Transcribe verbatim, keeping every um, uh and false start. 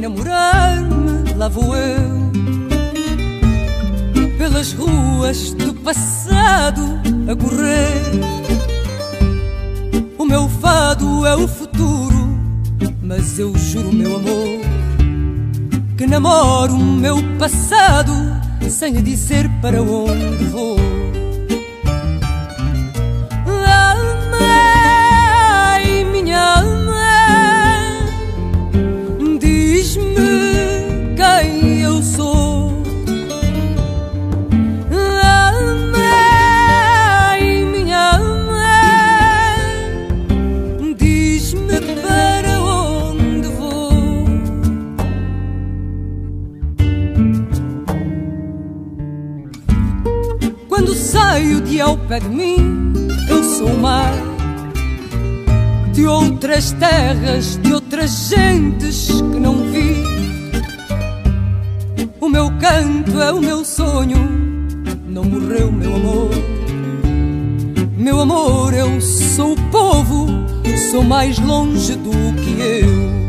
enamorar-me, lá vou eu, pelas ruas do passado a correr. O meu fado é o futuro, mas eu juro, meu amor, que namoro o meu passado sem lhe dizer para onde vou. Amei, minha alma, diz-me quem eu sou. Amei, minha alma, diz-me para onde vou. Quando saio de ao pé de mim, eu sou o mar de outras terras, de outras gentes que não vi. O meu canto é o meu sonho, não morreu, meu amor. Meu amor, eu sou o povo, sou mais longe do que eu.